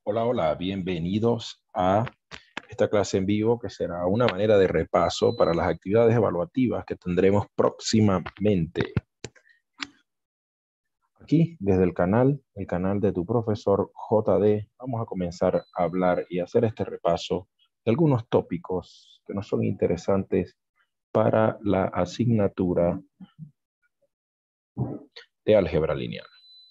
Hola, hola, bienvenidos a esta clase en vivo que será una manera de repaso para las actividades evaluativas que tendremos próximamente. Aquí, desde el canal de tu profesor JD, vamos a comenzar a hablar y hacer este repaso de algunos tópicos que nos son interesantes para la asignatura de álgebra lineal.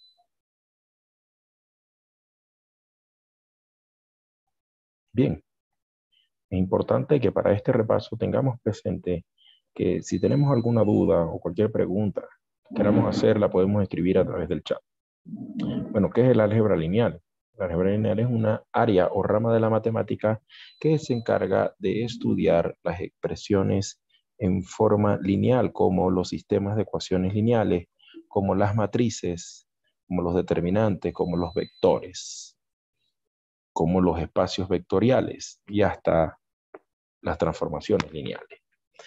Bien, es importante que para este repaso tengamos presente que si tenemos alguna duda o cualquier pregunta que queramos hacer, la podemos escribir a través del chat. Bueno, ¿qué es el álgebra lineal? La álgebra lineal es una área o rama de la matemática que se encarga de estudiar las expresiones en forma lineal, como los sistemas de ecuaciones lineales, como las matrices, como los determinantes, como los vectores, como los espacios vectoriales y hasta las transformaciones lineales.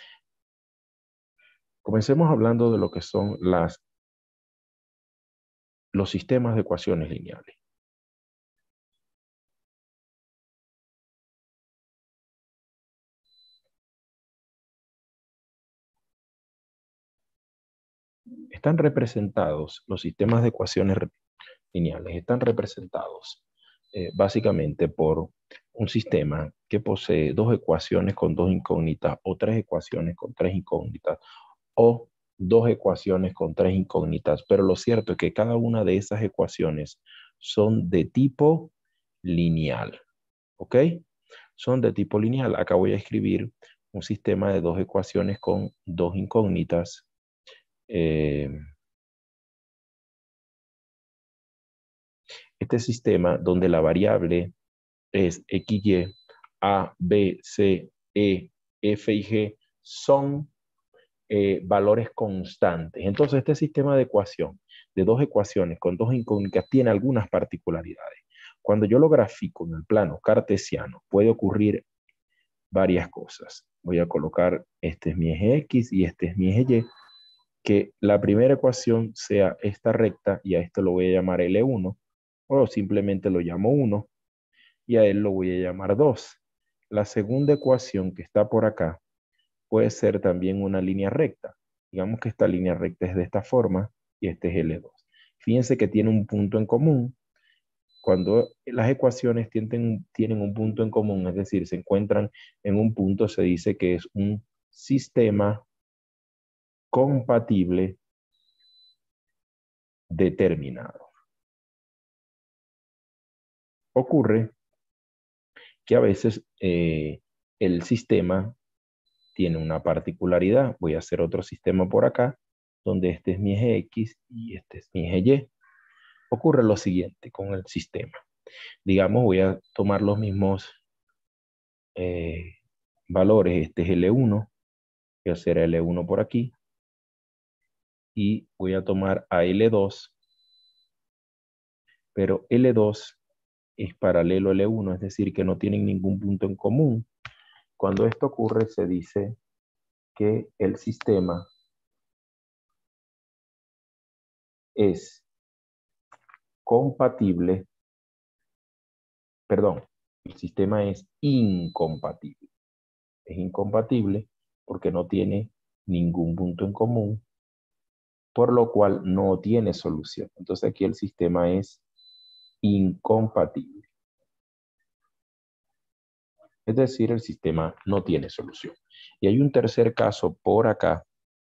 Comencemos hablando de lo que son los sistemas de ecuaciones lineales. Están representados, los sistemas de ecuaciones lineales, están representados básicamente por un sistema que posee dos ecuaciones con dos incógnitas, o tres ecuaciones con tres incógnitas, o dos ecuaciones con tres incógnitas, pero lo cierto es que cada una de esas ecuaciones son de tipo lineal, ¿ok? Son de tipo lineal. Acá voy a escribir un sistema de dos ecuaciones con dos incógnitas. Este sistema donde la variable es x, y, a, b, c, e, f y g son valores constantes. Entonces, este sistema de ecuación, de dos ecuaciones con dos incógnitas, tiene algunas particularidades. Cuando yo lo grafico en el plano cartesiano, puede ocurrir varias cosas. Voy a colocar, este es mi eje X y este es mi eje Y, que la primera ecuación sea esta recta y a esto lo voy a llamar L1, o simplemente lo llamo 1 y a él lo voy a llamar 2. La segunda ecuación que está por acá puede ser también una línea recta. Digamos que esta línea recta es de esta forma y este es L2. Fíjense que tiene un punto en común. Cuando las ecuaciones tienen un punto en común, es decir, se encuentran en un punto, se dice que es un sistema compatible determinado. Ocurre que a veces el sistema tiene una particularidad. Voy a hacer otro sistema por acá, donde este es mi eje X y este es mi eje Y. Ocurre lo siguiente con el sistema. Digamos, voy a tomar los mismos valores. Este es L1, voy a hacer L1 por aquí, y voy a tomar a L2, pero L2 es paralelo a L1, es decir, que no tienen ningún punto en común. Cuando esto ocurre, se dice que el sistema es compatible, perdón, el sistema es incompatible. Es incompatible porque no tiene ningún punto en común, por lo cual no tiene solución. Entonces aquí el sistema es incompatible. Es decir, el sistema no tiene solución. Y hay un tercer caso por acá,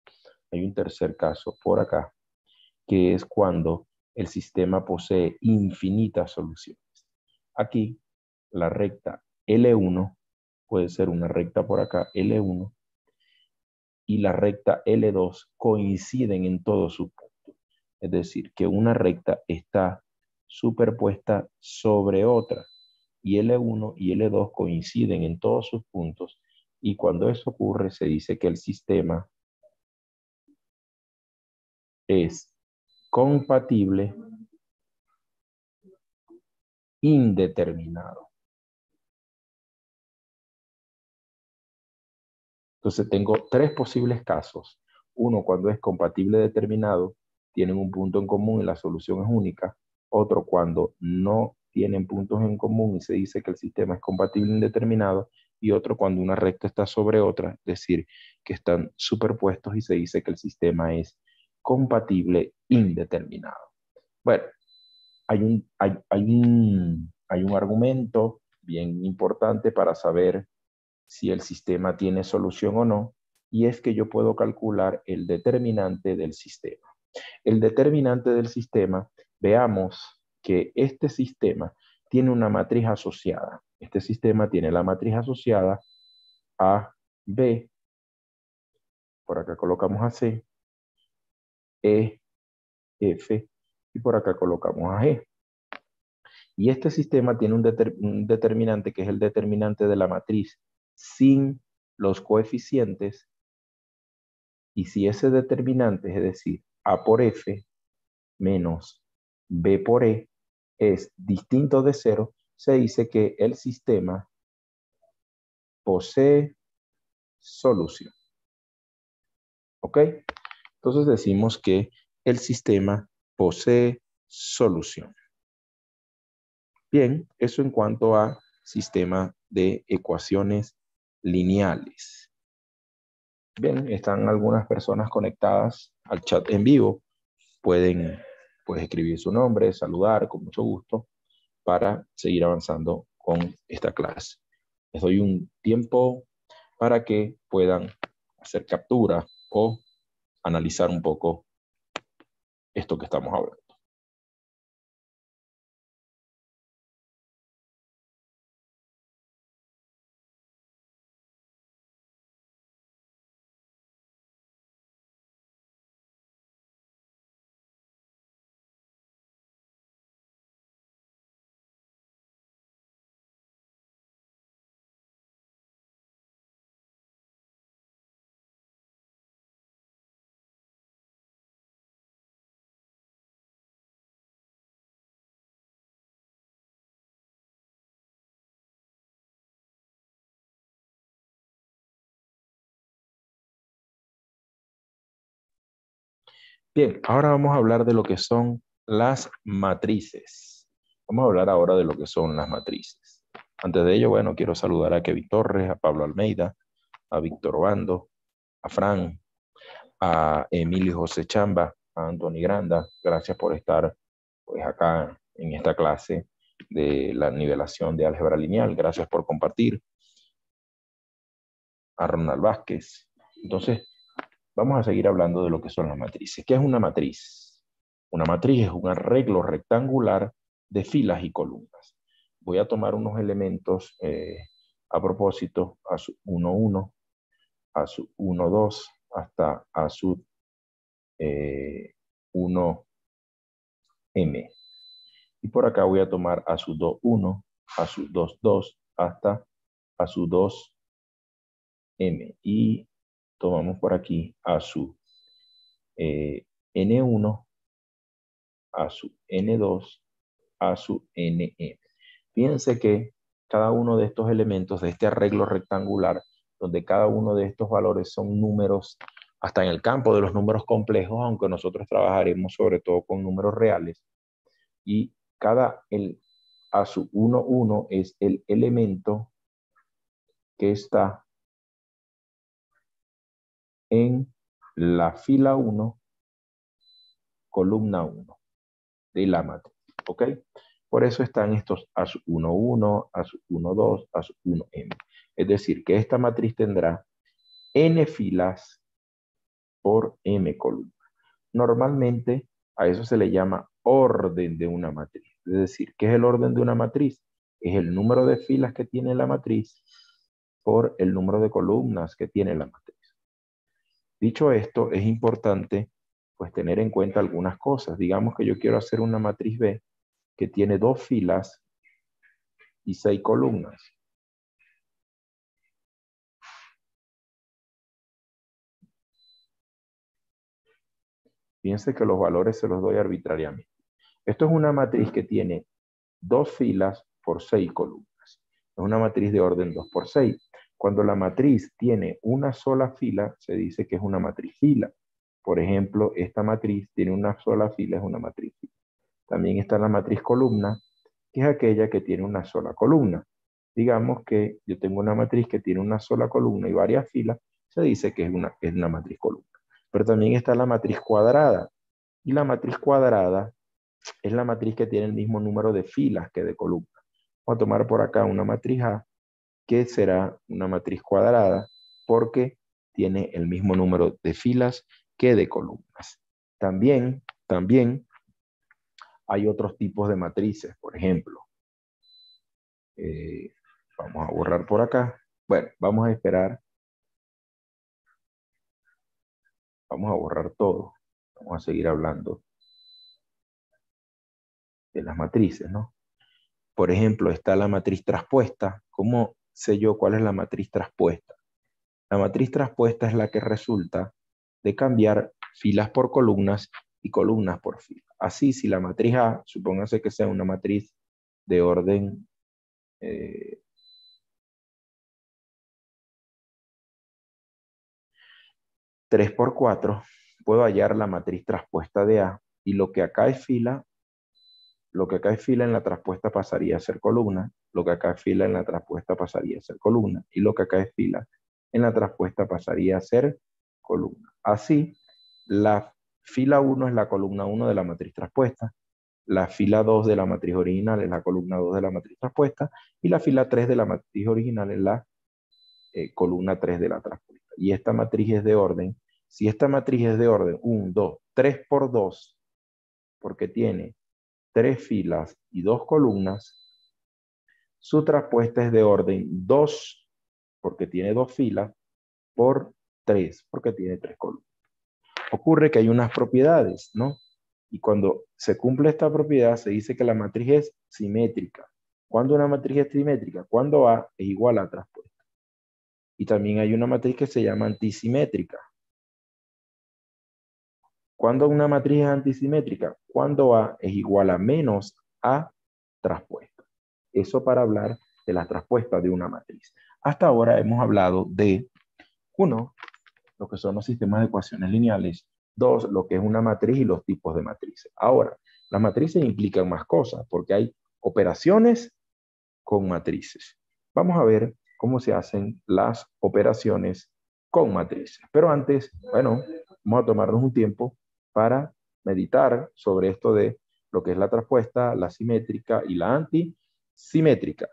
que es cuando el sistema posee infinitas soluciones. Aquí, la recta L1 puede ser una recta por acá, L1, y la recta L2 coinciden en todos sus puntos. Es decir, que una recta está superpuesta sobre otra, y L1 y L2 coinciden en todos sus puntos, y cuando eso ocurre se dice que el sistema es compatible indeterminado. Entonces tengo tres posibles casos. Uno, cuando es compatible determinado, tienen un punto en común y la solución es única. Otro, cuando no tienen puntos en común y se dice que el sistema es compatible indeterminado, y otro cuando una recta está sobre otra, es decir, que están superpuestos y se dice que el sistema es compatible indeterminado. Bueno, hay un argumento bien importante para saber si el sistema tiene solución o no, y es que yo puedo calcular el determinante del sistema. El determinante del sistema, veamos que este sistema tiene una matriz asociada. Este sistema tiene la matriz asociada a B, por acá colocamos a C, E, F, y por acá colocamos a G. Y este sistema tiene un determinante que es el determinante de la matriz sin los coeficientes, y si ese determinante, es decir, A por F menos B por E, es distinto de cero, se dice que el sistema posee solución. ¿Ok? Entonces decimos que el sistema posee solución. Bien, eso en cuanto a sistema de ecuaciones lineales. Bien, están algunas personas conectadas al chat en vivo. Pueden pues, escribir su nombre, saludar con mucho gusto para seguir avanzando con esta clase. Les doy un tiempo para que puedan hacer captura o analizar un poco esto que estamos hablando. Bien, ahora vamos a hablar de lo que son las matrices. Vamos a hablar ahora de lo que son las matrices. Antes de ello, bueno, quiero saludar a Kevin Torres, a Pablo Almeida, a Víctor Obando, a Fran, a Emilio José Chamba, a Anthony Granda. Gracias por estar pues, acá en esta clase de la nivelación de álgebra lineal. Gracias por compartir. A Ronald Vázquez. Entonces, vamos a seguir hablando de lo que son las matrices. ¿Qué es una matriz? Una matriz es un arreglo rectangular de filas y columnas. Voy a tomar unos elementos a propósito, a sub 1, 1, a sub 1, 2, hasta a sub 1, m. Y por acá voy a tomar a sub 2, 1, a sub 2, 2, hasta a sub 2, m. Y tomamos por aquí a sub N1, a su N2, a su NM. Fíjense que cada uno de estos elementos de este arreglo rectangular, donde cada uno de estos valores son números, hasta en el campo de los números complejos, aunque nosotros trabajaremos sobre todo con números reales, y a su 1, 1 es el elemento que está en la fila 1, columna 1 de la matriz. ¿Ok? Por eso están estos ASU1, 1, ASU1, 2, ASU1, M. Es decir, que esta matriz tendrá n filas por m columnas. Normalmente a eso se le llama orden de una matriz. Es decir, ¿qué es el orden de una matriz? Es el número de filas que tiene la matriz por el número de columnas que tiene la matriz. Dicho esto, es importante pues tener en cuenta algunas cosas. Digamos que yo quiero hacer una matriz B que tiene 2 filas y 6 columnas. Fíjense que los valores se los doy arbitrariamente. Esto es una matriz que tiene 2 filas por 6 columnas. Es una matriz de orden 2 por 6. Cuando la matriz tiene una sola fila, se dice que es una matriz fila. Por ejemplo, esta matriz tiene una sola fila, es una matriz fila. También está la matriz columna, que es aquella que tiene una sola columna. Digamos que yo tengo una matriz que tiene una sola columna y varias filas, se dice que es una matriz columna. Pero también está la matriz cuadrada. Y la matriz cuadrada es la matriz que tiene el mismo número de filas que de columnas. Vamos a tomar por acá una matriz A, que será una matriz cuadrada, porque tiene el mismo número de filas que de columnas. También hay otros tipos de matrices, por ejemplo. Eh, vamos a borrar por acá. Bueno, vamos a esperar. Vamos a borrar todo. Vamos a seguir hablando de las matrices, ¿no? Por ejemplo, está la matriz traspuesta. ¿Cómo sé yo cuál es la matriz traspuesta? La matriz traspuesta es la que resulta de cambiar filas por columnas y columnas por filas. Así, si la matriz A, supóngase que sea una matriz de orden 3 por 4, puedo hallar la matriz traspuesta de A y lo que acá es fila en la traspuesta pasaría a ser columna, lo que acá es fila en la traspuesta pasaría a ser columna y lo que acá es fila en la traspuesta pasaría a ser columna. Así, la fila 1 es la columna 1 de la matriz traspuesta, la fila 2 de la matriz original es la columna 2 de la matriz traspuesta y la fila 3 de la matriz original es la columna 3 de la traspuesta. Y esta matriz es de orden, si esta matriz es de orden 1, 2, 3 por 2, porque tiene 3 filas y 2 columnas, su traspuesta es de orden 2, porque tiene 2 filas, por 3, porque tiene 3 columnas. Ocurre que hay unas propiedades, ¿no? Y cuando se cumple esta propiedad, se dice que la matriz es simétrica. ¿Cuándo una matriz es simétrica? Cuando A es igual a traspuesta. Y también hay una matriz que se llama antisimétrica. ¿Cuándo una matriz es antisimétrica? Cuando A es igual a menos A traspuesta. Eso para hablar de la traspuesta de una matriz. Hasta ahora hemos hablado de, uno, lo que son los sistemas de ecuaciones lineales. Dos, lo que es una matriz y los tipos de matrices. Ahora, las matrices implican más cosas porque hay operaciones con matrices. Vamos a ver cómo se hacen las operaciones con matrices. Pero antes, bueno, vamos a tomarnos un tiempo para meditar sobre esto de lo que es la traspuesta, la simétrica y la antisimétrica.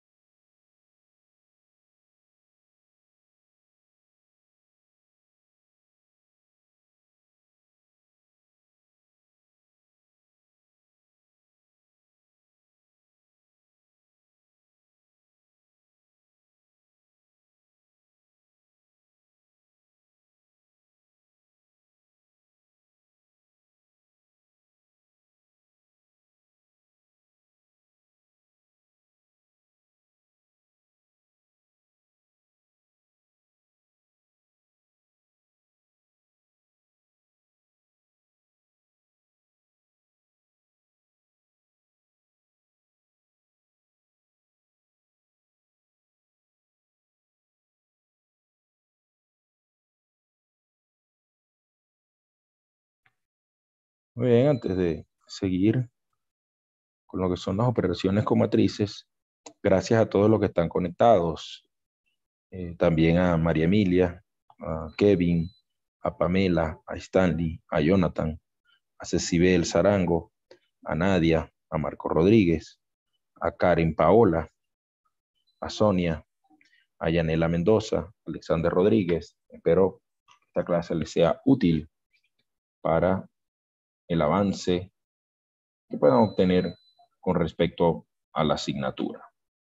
Muy bien, antes de seguir con lo que son las operaciones con matrices, gracias a todos los que están conectados, también a María Emilia, a Kevin, a Pamela, a Stanley, a Jonathan, a Cecibel Zarango, a Nadia, a Marco Rodríguez, a Karen Paola, a Sonia, a Yanela Mendoza, a Alexander Rodríguez. Espero que esta clase les sea útil para el avance que puedan obtener con respecto a la asignatura.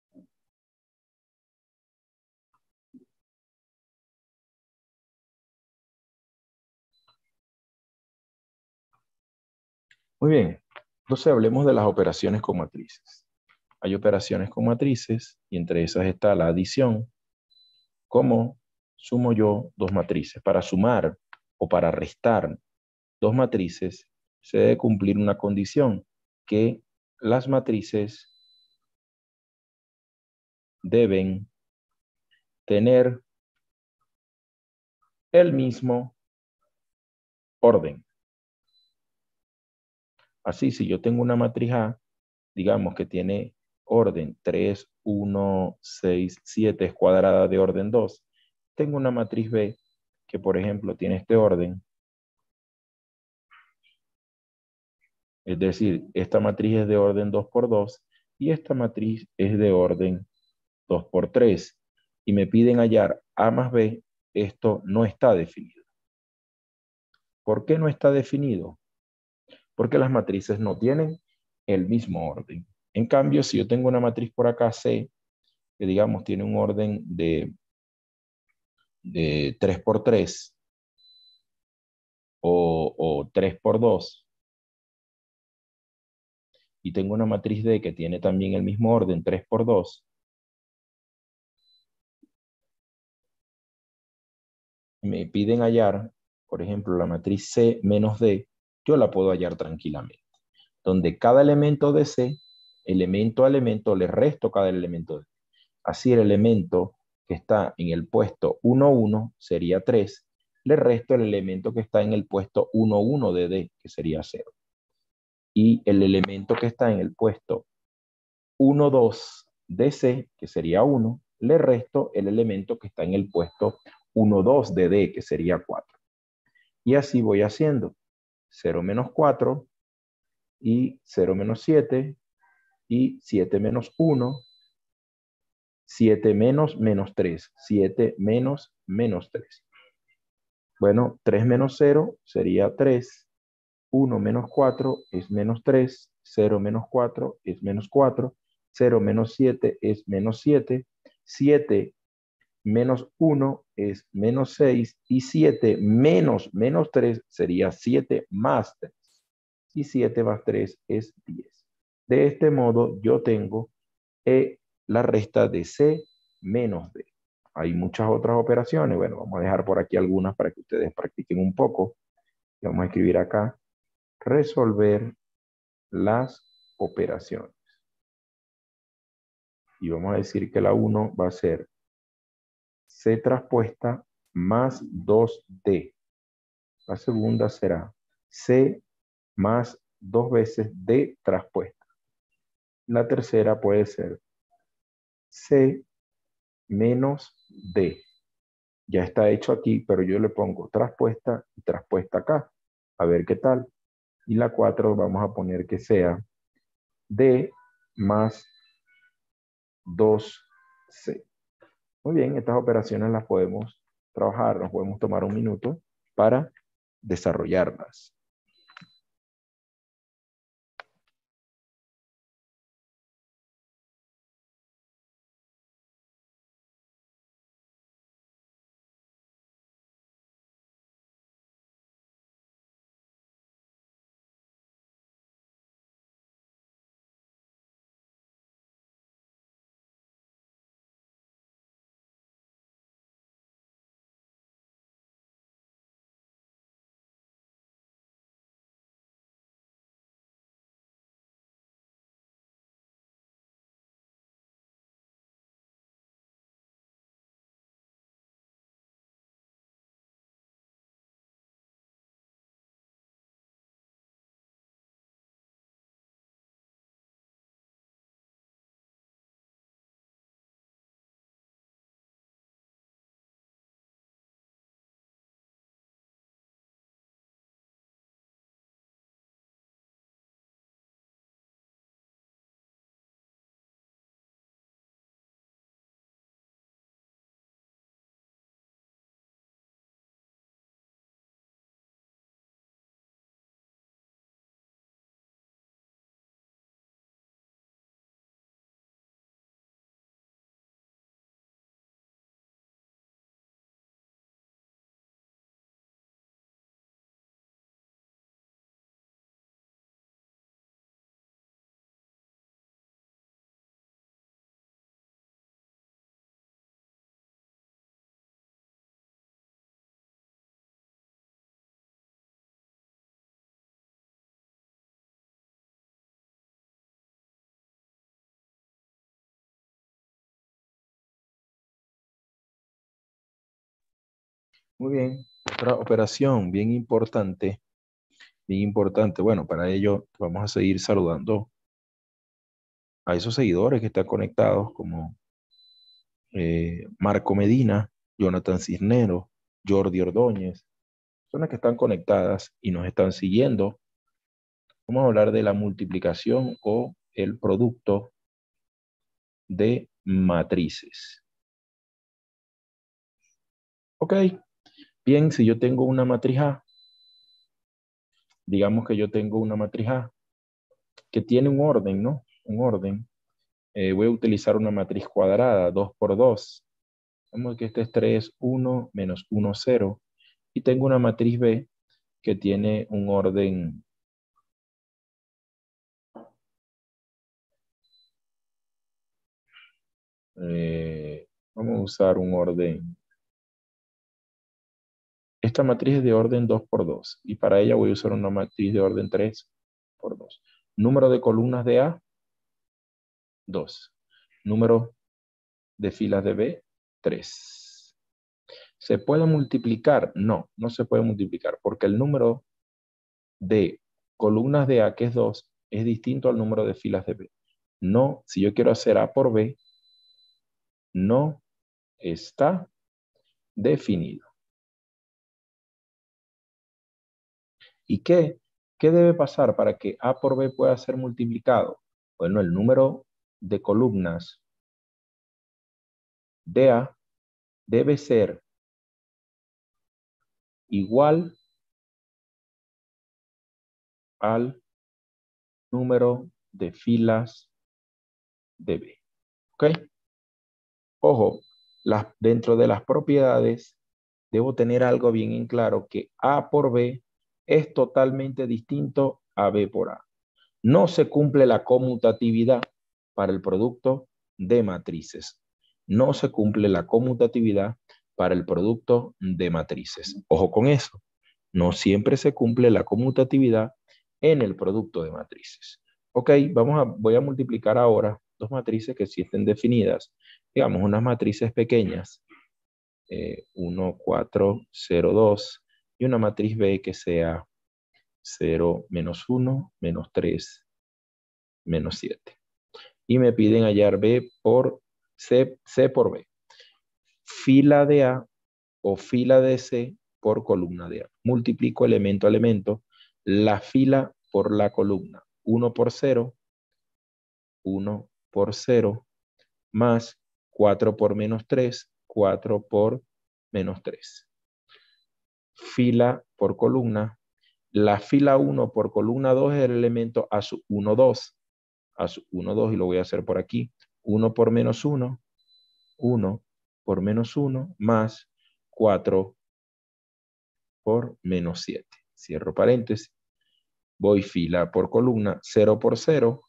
Muy bien, entonces hablemos de las operaciones con matrices. Hay operaciones con matrices y entre esas está la adición. ¿Cómo sumo yo dos matrices? Para sumar o para restar dos matrices se debe cumplir una condición, que las matrices deben tener el mismo orden. Así, si yo tengo una matriz A digamos que tiene orden 3, 1, 6, 7 es cuadrada de orden 2. Tengo una matriz B que, por ejemplo, tiene este orden. Es decir, esta matriz es de orden 2 por 2 y esta matriz es de orden 2 por 3. Y me piden hallar A más B. Esto no está definido. ¿Por qué no está definido? Porque las matrices no tienen el mismo orden. En cambio, si yo tengo una matriz por acá C, que digamos tiene un orden de 3 por 3 o 3 por 2, y tengo una matriz D que tiene también el mismo orden 3 por 2, me piden hallar, por ejemplo, la matriz C menos D, yo la puedo hallar tranquilamente. Donde cada elemento de C, elemento a elemento, le resto cada elemento de D. Así el elemento que está en el puesto 1, 1 sería 3, le resto el elemento que está en el puesto 1, 1 de D, que sería 0. Y el elemento que está en el puesto 1, 2 de C, que sería 1, le resto el elemento que está en el puesto 1, 2 de D, que sería 4. Y así voy haciendo 0 menos 4 y 0 menos 7 y 7 menos 1, 7 menos menos 3, 7 menos menos 3. Bueno, 3 menos 0 sería 3, 1 menos 4 es menos 3, 0 menos 4 es menos 4, 0 menos 7 es menos 7, 7 menos 1 es menos 6 y 7 menos menos 3 sería 7 más 3. Y 7 más 3 es 10. De este modo yo tengo la resta de C menos D. Hay muchas otras operaciones. Bueno, vamos a dejar por aquí algunas para que ustedes practiquen un poco. Y vamos a escribir acá, resolver las operaciones. Y vamos a decir que la 1 va a ser C traspuesta más 2D. La segunda será C más 2 veces D traspuesta. La tercera puede ser C menos D. Ya está hecho aquí, pero yo le pongo traspuesta y traspuesta acá. A ver qué tal. Y la 4 vamos a poner que sea D más 2C. Muy bien, estas operaciones las podemos trabajar, nos podemos tomar un minuto para desarrollarlas. Muy bien, otra operación bien importante, bien importante. Bueno, para ello vamos a seguir saludando a esos seguidores que están conectados, como Marco Medina, Jonathan Cisneros, Jordi Ordóñez, personas que están conectadas y nos están siguiendo. Vamos a hablar de la multiplicación o el producto de matrices. Ok, bien, si yo tengo una matriz A, digamos que yo tengo una matriz A que tiene un orden, ¿no? Un orden. Voy a utilizar una matriz cuadrada, 2 por 2. Vamos que este es 3, 1, menos 1, 0. Y tengo una matriz B que tiene un orden vamos a usar un orden. Esta matriz es de orden 2 por 2 y para ella voy a usar una matriz de orden 3 por 2. Número de columnas de A, 2. Número de filas de B, 3. ¿Se puede multiplicar? No, no se puede multiplicar porque el número de columnas de A, que es 2, es distinto al número de filas de B. No, si yo quiero hacer A por B, no está definido. ¿Y qué debe pasar para que A por B pueda ser multiplicado? Bueno, el número de columnas de A debe ser igual al número de filas de B. ¿Ok? Ojo, dentro de las propiedades debo tener algo bien en claro, que A por B es totalmente distinto a B por A. No se cumple la conmutatividad para el producto de matrices. No se cumple la conmutatividad para el producto de matrices. Ojo con eso. No siempre se cumple la conmutatividad en el producto de matrices. Ok, voy a multiplicar ahora dos matrices que sí estén definidas. Digamos, unas matrices pequeñas. 1, 4, 0, 2. Y una matriz B que sea 0, menos 1, menos 3, menos 7. Y me piden hallar B por C por B. Fila de A o fila de C por columna de A. Multiplico elemento a elemento la fila por la columna. 1 por 0, 1 por 0, más 4 por menos 3, 4 por menos 3. Fila por columna. La fila 1 por columna 2 es el elemento a su 1, 2. A su 1, 2 y lo voy a hacer por aquí. 1 por menos 1, 1 por menos 1 más 4 por menos 7. Cierro paréntesis. Voy fila por columna, 0 por 0,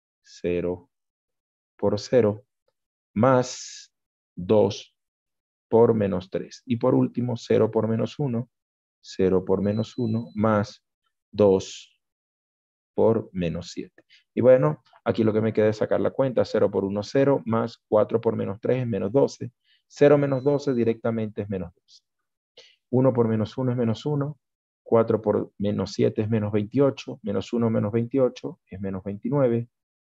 0 por 0, más 2 por menos 3. Y por último, 0 por menos 1, 0 por menos 1, más 2 por menos 7. Y bueno, aquí lo que me queda es sacar la cuenta. 0 por 1, 0, más 4 por menos 3 es menos 12. 0 menos 12 directamente es menos 12. 1 por menos 1 es menos 1. 4 por menos 7 es menos 28. Menos 1 menos 28 es menos 29.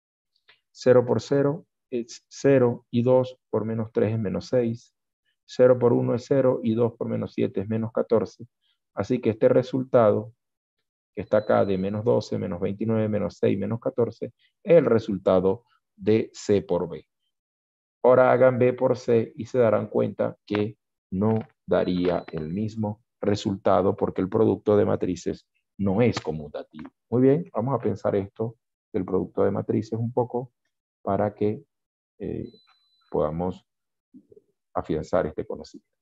0 por 0 es 0 y 2 por menos 3 es menos 6. 0 por 1 es 0 y 2 por menos 7 es menos 14. Así que este resultado que está acá de menos 12, menos 29, menos 6, menos 14, es el resultado de C por B. Ahora hagan B por C y se darán cuenta que no daría el mismo resultado porque el producto de matrices no es conmutativo. Muy bien, vamos a pensar esto del producto de matrices un poco para que eh, podamos afianzar este conocimiento.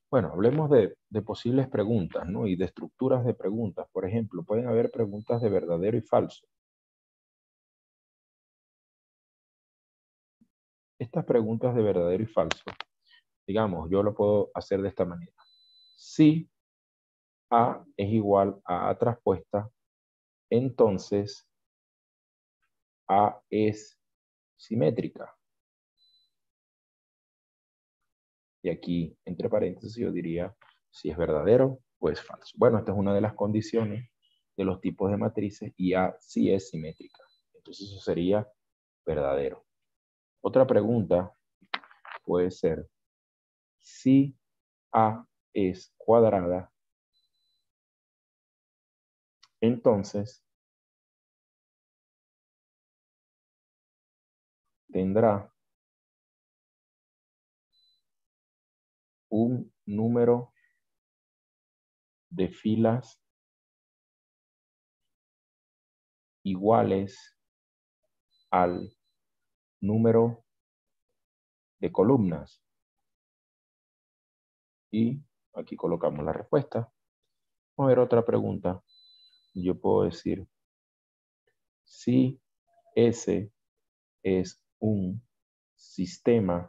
Bueno, hablemos de posibles preguntas, ¿no? Y de estructuras de preguntas. Por ejemplo, pueden haber preguntas de verdadero y falso. Estas preguntas de verdadero y falso, digamos, yo lo puedo hacer de esta manera. Si A es igual a A traspuesta, entonces A es simétrica. Y aquí, entre paréntesis, yo diría si es verdadero o es falso. Bueno, esta es una de las condiciones de los tipos de matrices y A sí es simétrica. Entonces eso sería verdadero. Otra pregunta puede ser si A es cuadrada, entonces tendrá un número de filas iguales al número de columnas. Y aquí colocamos la respuesta. Vamos a ver otra pregunta. Yo puedo decir, si S es un sistema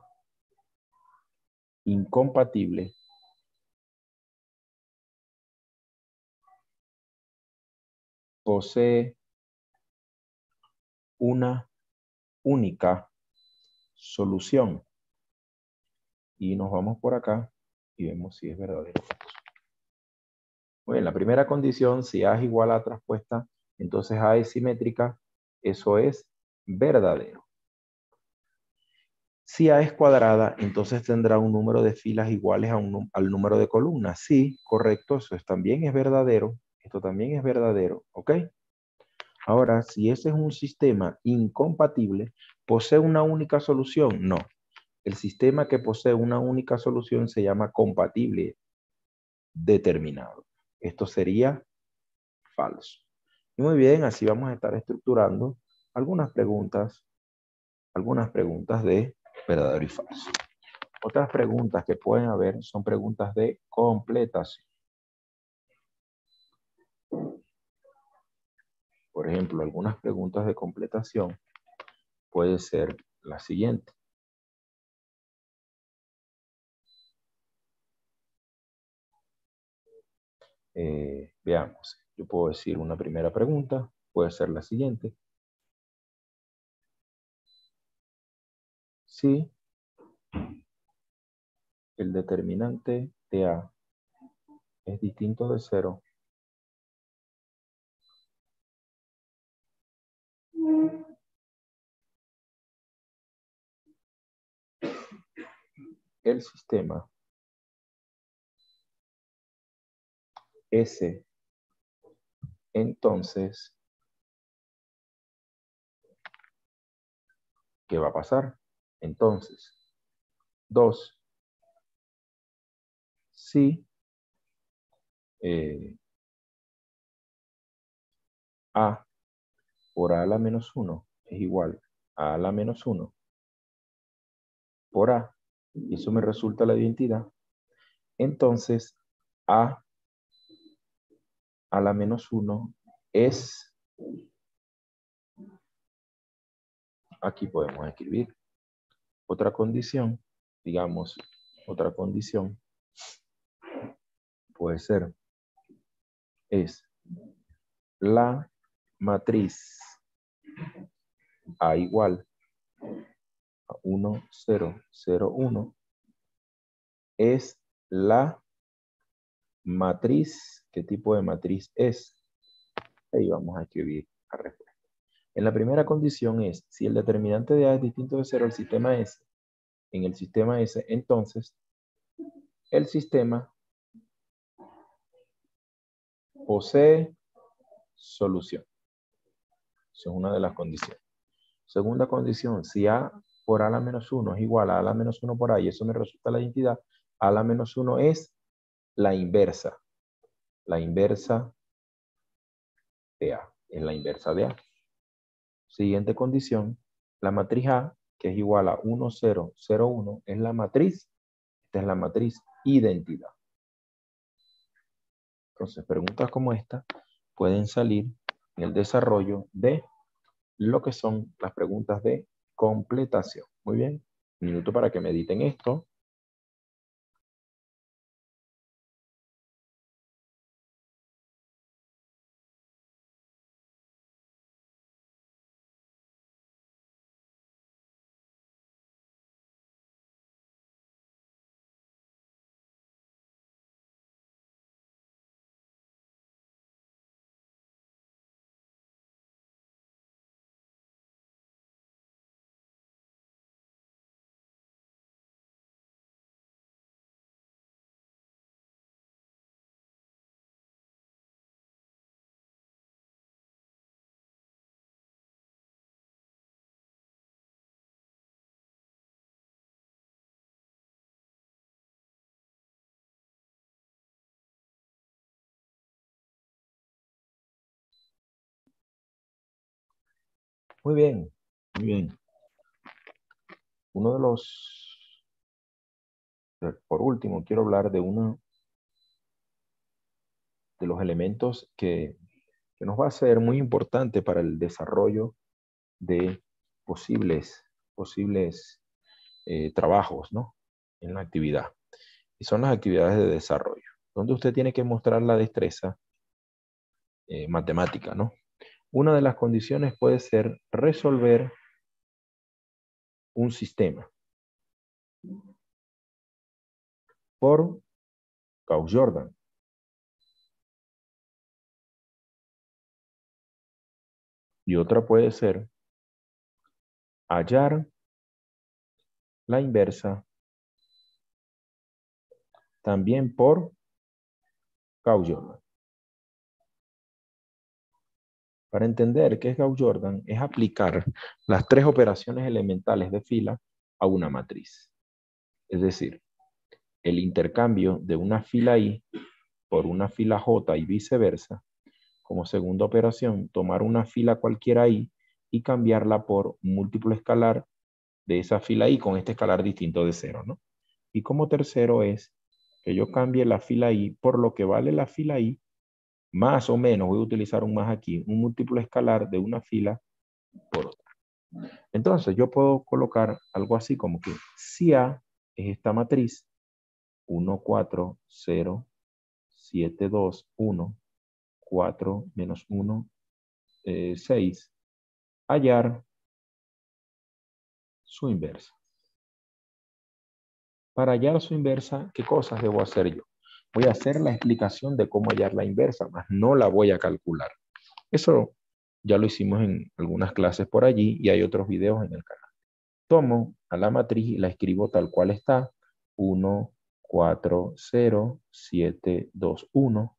incompatible, posee una única solución. Y nos vamos por acá y vemos si es verdadero. Muy bien, la primera condición, si A es igual a traspuesta, entonces A es simétrica, eso es verdadero. Si A es cuadrada, entonces tendrá un número de filas iguales al número de columnas. Sí, correcto, también es verdadero. Esto también es verdadero, ¿ok? Ahora, si ese es un sistema incompatible, ¿posee una única solución? No. El sistema que posee una única solución se llama compatible determinado. Esto sería falso. Y muy bien, así vamos a estar estructurando algunas preguntas de verdadero y falso. Otras preguntas que pueden haber son preguntas de completación. Por ejemplo, algunas preguntas de completación puede ser la siguiente. Veamos, yo puedo decir una primera pregunta, puede ser la siguiente. Si el determinante de A es distinto de 0, el sistema S, entonces, ¿qué va a pasar? Entonces, 2, si A por A a la menos 1 es igual a A a la menos 1 por A, y eso me resulta la identidad, entonces A a la menos 1 es, aquí podemos escribir, otra condición, digamos, otra condición puede ser, es la matriz A igual a 1, 0, 0, 1 es la matriz. ¿Qué tipo de matriz es? Ahí vamos a escribir la respuesta. En la primera condición es, si el determinante de A es distinto de 0 al sistema S, en el sistema S, entonces el sistema posee solución. Esa es una de las condiciones. Segunda condición, si A por A a la menos 1 es igual a A a la menos 1 por A, y eso me resulta la identidad, A a la menos 1 es la inversa. La inversa de A. Es la inversa de A. Siguiente condición, la matriz A, que es igual a 1, 0, 0, 1, es la matriz. Esta es la matriz identidad. Entonces, preguntas como esta pueden salir en el desarrollo de lo que son las preguntas de completación. Muy bien. Un minuto para que mediten esto. Muy bien, muy bien. Uno de los, por último, quiero hablar de uno de los elementos que nos va a ser muy importante para el desarrollo de posibles trabajos, ¿no? En la actividad. Y son las actividades de desarrollo, donde usted tiene que mostrar la destreza matemática, ¿no? Una de las condiciones puede ser resolver un sistema por Gauss-Jordan. Y otra puede ser hallar la inversa también por Gauss-Jordan. Para entender qué es Gauss-Jordan, es aplicar las tres operaciones elementales de fila a una matriz. Es decir, el intercambio de una fila I por una fila J y viceversa. Como segunda operación, tomar una fila cualquiera I y cambiarla por un múltiplo escalar de esa fila I con este escalar distinto de 0, ¿no? Y como tercero es que yo cambie la fila I por lo que vale la fila I, más o menos, voy a utilizar un más aquí, un múltiplo escalar de una fila por otra. Entonces yo puedo colocar algo así como que si A es esta matriz, 1, 4, 0, 7, 2, 1, 4, menos 1, 6, hallar su inversa. Para hallar su inversa, ¿qué cosas debo hacer yo? Voy a hacer la explicación de cómo hallar la inversa, más no la voy a calcular. Eso ya lo hicimos en algunas clases por allí y hay otros videos en el canal. Tomo a la matriz y la escribo tal cual está. 1, 4, 0, 7, 2, 1.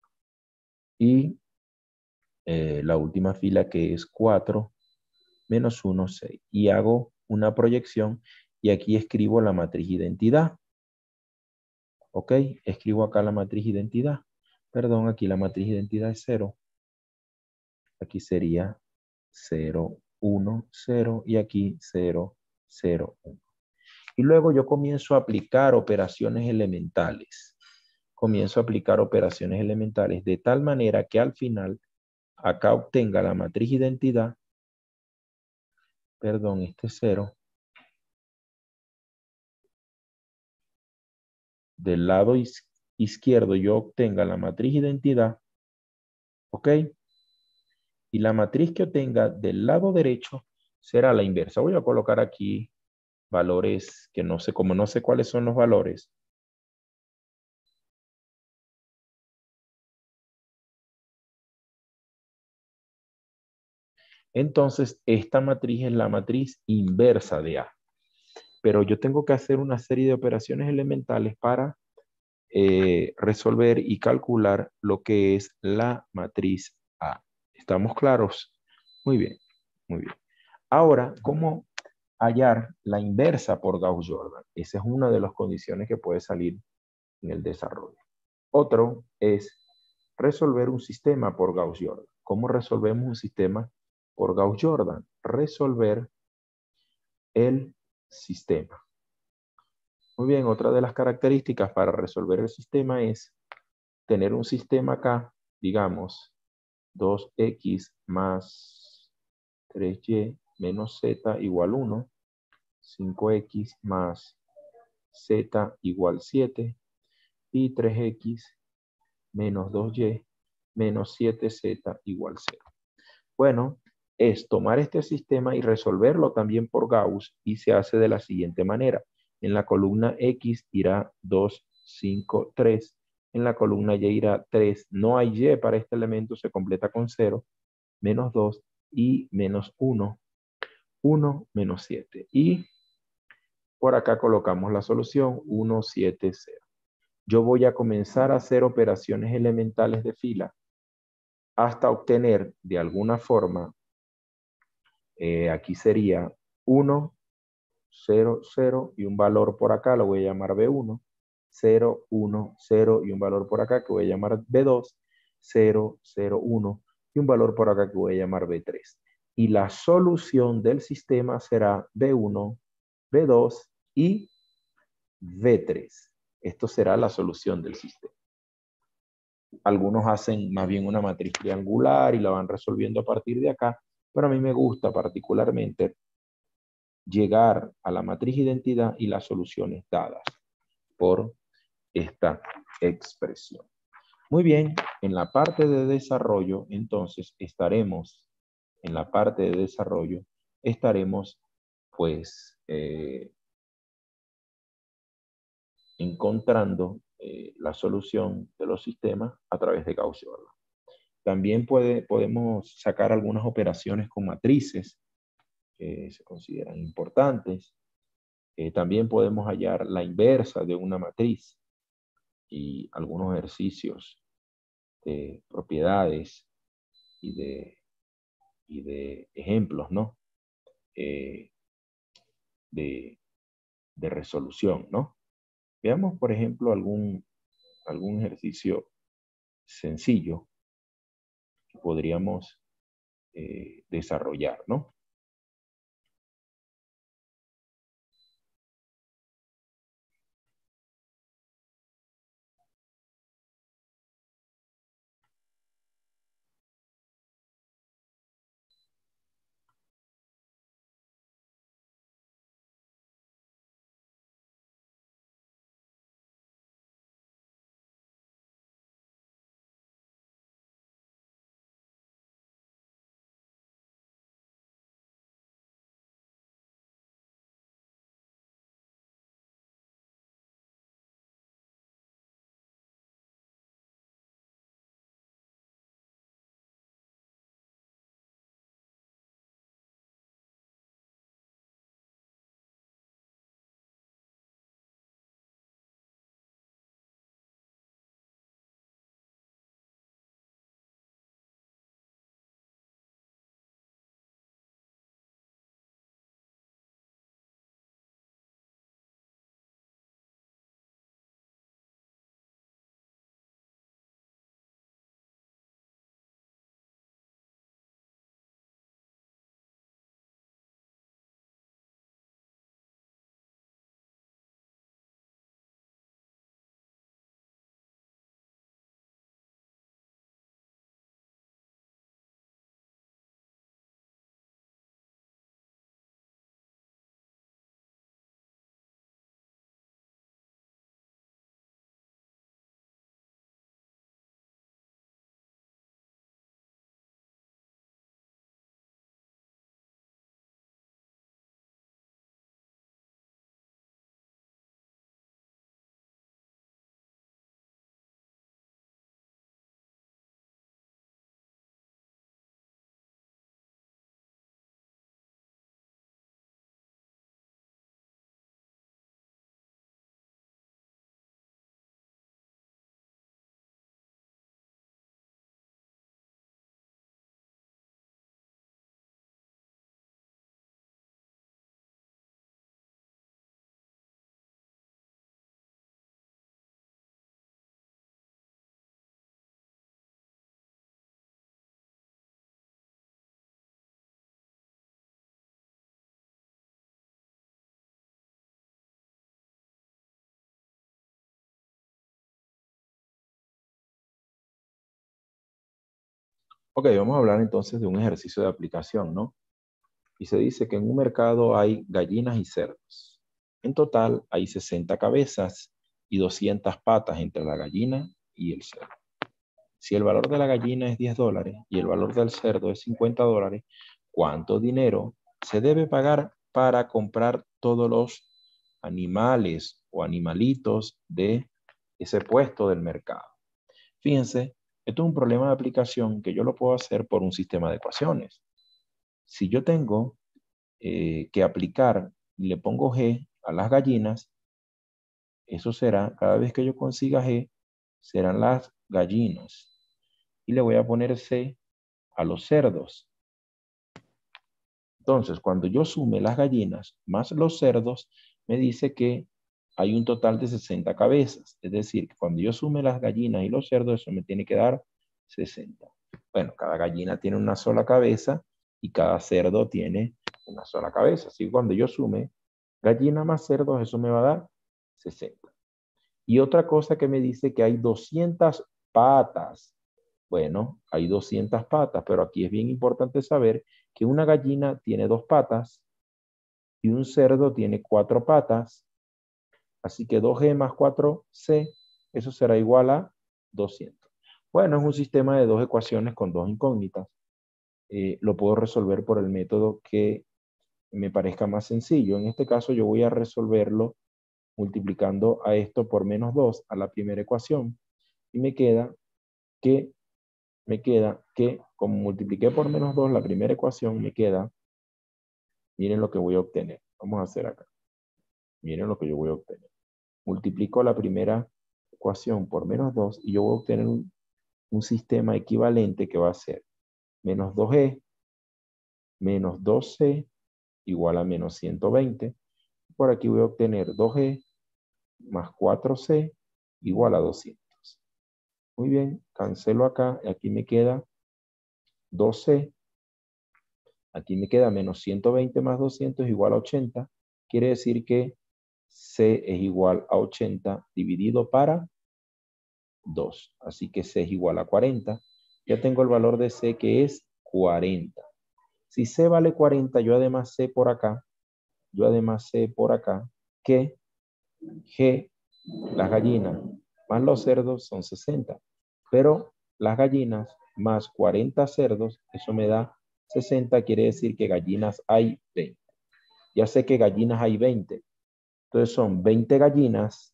Y la última fila que es 4, menos 1, 6. Y hago una proyección y aquí escribo la matriz identidad. ¿Ok? Escribo acá la matriz identidad. Perdón, aquí la matriz identidad es 0. Aquí sería 0, 1, 0 y aquí 0, 0, 1. Y luego yo comienzo a aplicar operaciones elementales. Comienzo a aplicar operaciones elementales de tal manera que al final acá obtenga la matriz identidad. Perdón, este es 0. Del lado izquierdo yo obtenga la matriz identidad. ¿Ok? Y la matriz que obtenga del lado derecho será la inversa. Voy a colocar aquí valores que no sé, como no sé cuáles son los valores. Entonces, esta matriz es la matriz inversa de A. Pero yo tengo que hacer una serie de operaciones elementales para resolver y calcular lo que es la matriz A. ¿Estamos claros? Muy bien, muy bien. Ahora, ¿cómo hallar la inversa por Gauss-Jordan? Esa es una de las condiciones que puede salir en el desarrollo. Otro es resolver un sistema por Gauss-Jordan. ¿Cómo resolvemos un sistema por Gauss-Jordan? Resolver el sistema. Muy bien, otra de las características para resolver el sistema es tener un sistema acá, digamos, 2x más 3y menos z igual 1, 5x más z igual 7 y 3x menos 2y menos 7z igual 0. Bueno, es tomar este sistema y resolverlo también por Gauss y se hace de la siguiente manera. En la columna X irá 2, 5, 3. En la columna Y irá 3. No hay Y para este elemento, se completa con 0, menos 2 y menos 1. 1 menos 7. Y por acá colocamos la solución 1, 7, 0. Yo voy a comenzar a hacer operaciones elementales de fila hasta obtener de alguna forma, aquí sería 1, 0, 0 y un valor por acá, lo voy a llamar B1, 0, 1, 0 y un valor por acá que voy a llamar B2, 0, 0, 1 y un valor por acá que voy a llamar B3. Y la solución del sistema será B1, B2 y B3. Esto será la solución del sistema. Algunos hacen más bien una matriz triangular y la van resolviendo a partir de acá, pero a mí me gusta particularmente llegar a la matriz identidad y las soluciones dadas por esta expresión. Muy bien, en la parte de desarrollo, entonces en la parte de desarrollo, estaremos pues encontrando la solución de los sistemas a través de Gauss-Jordan. También podemos sacar algunas operaciones con matrices que se consideran importantes. También podemos hallar la inversa de una matriz y algunos ejercicios de propiedades y de ejemplos, ¿no? Eh, de, de resolución, ¿no? Veamos, por ejemplo, algún ejercicio sencillo que podríamos desarrollar, ¿no? Ok, vamos a hablar entonces de un ejercicio de aplicación, ¿no? Y se dice que en un mercado hay gallinas y cerdos. En total hay 60 cabezas y 200 patas entre la gallina y el cerdo. Si el valor de la gallina es $10 y el valor del cerdo es $50, ¿cuánto dinero se debe pagar para comprar todos los animales o animalitos de ese puesto del mercado? Fíjense, esto es un problema de aplicación que yo lo puedo hacer por un sistema de ecuaciones. Si yo tengo que aplicar y le pongo G a las gallinas, eso será, cada vez que yo consiga G, serán las gallinas. Y le voy a poner C a los cerdos. Entonces, cuando yo sume las gallinas más los cerdos, me dice que hay un total de 60 cabezas. Es decir, que cuando yo sume las gallinas y los cerdos, eso me tiene que dar 60. Bueno, cada gallina tiene una sola cabeza y cada cerdo tiene una sola cabeza. Así que cuando yo sume gallina más cerdos, eso me va a dar 60. Y otra cosa que me dice que hay 200 patas. Bueno, hay 200 patas, pero aquí es bien importante saber que una gallina tiene 2 patas y un cerdo tiene 4 patas. Así que 2G más 4C, eso será igual a 200. Bueno, es un sistema de dos ecuaciones con dos incógnitas. Lo puedo resolver por el método que me parezca más sencillo. En este caso yo voy a resolverlo multiplicando a esto por menos 2 a la primera ecuación. Y que, me queda que como multipliqué por menos 2 la primera ecuación, me queda, miren lo que voy a obtener. Vamos a hacer acá. Miren lo que yo voy a obtener. Multiplico la primera ecuación por menos 2 y yo voy a obtener un sistema equivalente que va a ser menos 2e menos 2c igual a menos 120. Por aquí voy a obtener 2e más 4c igual a 200. Muy bien, cancelo acá y aquí me queda 2c. Aquí me queda menos 120 más 200 igual a 80. Quiere decir que c es igual a 80 dividido para 2. Así que c es igual a 40. Ya tengo el valor de c que es 40. Si c vale 40, yo además sé por acá, que g, las gallinas, más los cerdos son 60. Pero las gallinas más 40 cerdos, eso me da 60, quiere decir que gallinas hay 20. Ya sé que gallinas hay 20. Entonces son 20 gallinas.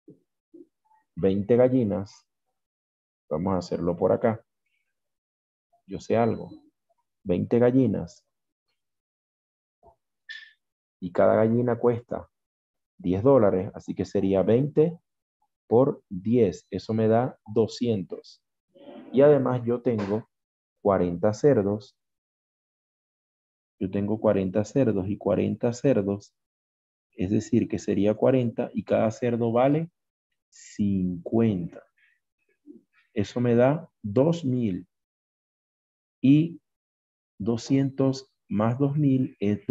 Vamos a hacerlo por acá. Yo sé algo. 20 gallinas. Y cada gallina cuesta $10. Así que sería 20 por 10. Eso me da 200. Y además yo tengo 40 cerdos. Yo tengo 40 cerdos y 40 cerdos. Es decir, que sería 40 y cada cerdo vale 50. Eso me da 2000. Y 200 más 2000 es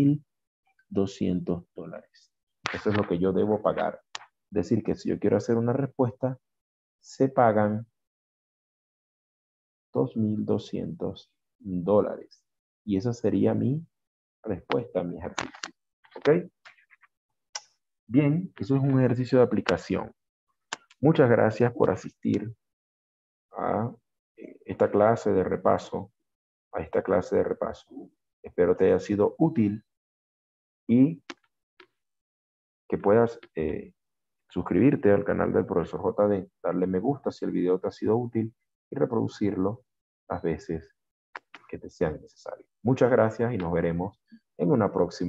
$2200. Eso es lo que yo debo pagar. Es decir, que si yo quiero hacer una respuesta, se pagan $2200. Y esa sería mi respuesta a mi ejercicio. ¿Ok? Bien, eso es un ejercicio de aplicación. Muchas gracias por asistir a esta clase de repaso. Espero te haya sido útil y que puedas suscribirte al canal del profesor JD, darle me gusta si el video te ha sido útil y reproducirlo las veces que te sean necesarias. Muchas gracias y nos veremos en una próxima.